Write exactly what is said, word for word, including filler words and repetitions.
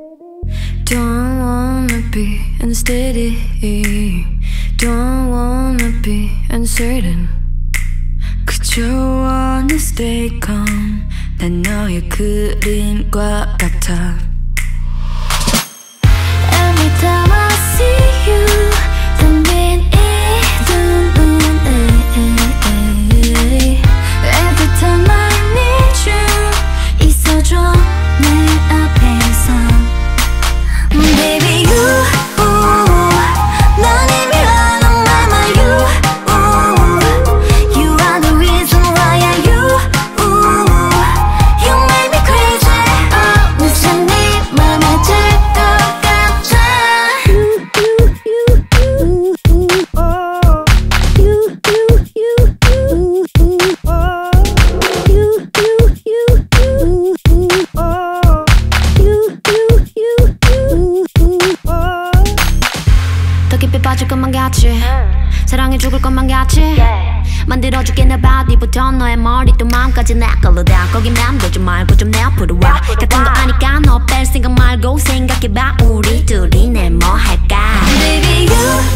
Don't wanna be unsteady, don't wanna be uncertain. 그저 wanna stay calm. 난 너의 그림과 같아. Every time I see you 던진 이 두 눈에 Every time I need you 있어줘 내 앞에서 Baby you 넌 이미 on my mind you You are the reason why I you You make me crazy 어느새 네 맘에 들 것 같아 You you you oh You you you you oh You you you you oh You you you 더 깊이 빠질 것만 같이 사랑해 죽을 것만 같이 만들어줄게 내 바디부터 너의 머리 또 마음까지 내 걸로 다 거기 맴돌지 말고 좀 내 앞으로 와 같은 거 아니까 너 뺄 생각 말고 생각해봐 우리 둘이 내 뭐 할까 Baby you